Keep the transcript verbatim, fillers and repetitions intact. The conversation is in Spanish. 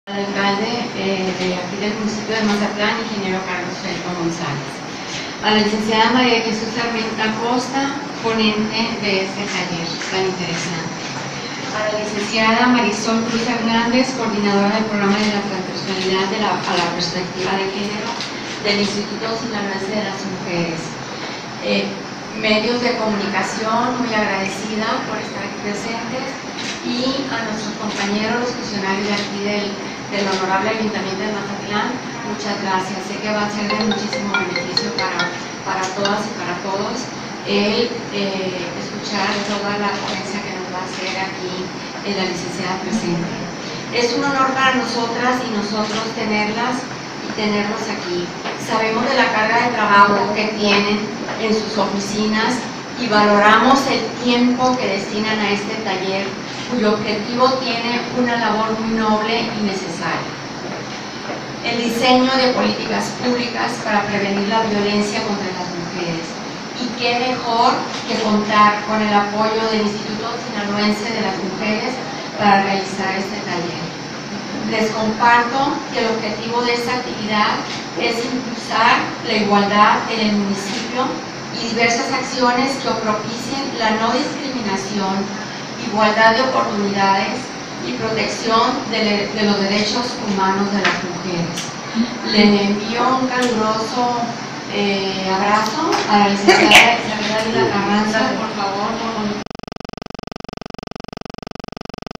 Al alcalde eh, de aquí del municipio de Mazatlán, ingeniero Carlos Felipe González. A la licenciada María Jesús Armenta Costa, ponente de este taller tan interesante. A la licenciada Marisol Cruz Hernández, coordinadora del programa de la transversalidad de la, a la perspectiva de género del Instituto Sinaloense de las Mujeres. Eh, medios de comunicación, muy agradecida por estar aquí presentes, y a nuestros compañeros, los funcionarios de aquí del, del Honorable Ayuntamiento de Mazatlán, muchas gracias. Sé que va a ser de muchísimo beneficio para, para todas y para todos el eh, escuchar toda la ponencia que nos va a hacer aquí eh, la licenciada presente. Es un honor para nosotras y nosotros tenerlas y tenerlos aquí. Sabemos de la carga de trabajo que tienen en sus oficinas y valoramos el tiempo que destinan a este taller, cuyo objetivo tiene una labor muy noble y necesaria: el diseño de políticas públicas para prevenir la violencia contra las mujeres. Y qué mejor que contar con el apoyo del Instituto Sinaloense de las Mujeres para realizar este taller. Les comparto que el objetivo de esta actividad es impulsar la igualdad en el municipio y diversas acciones que propicien la no discriminación, igualdad de oportunidades y protección de, de los derechos humanos de las mujeres. Le envío un caluroso eh, abrazo a la licenciada Isabel Ávila Carranza, por favor.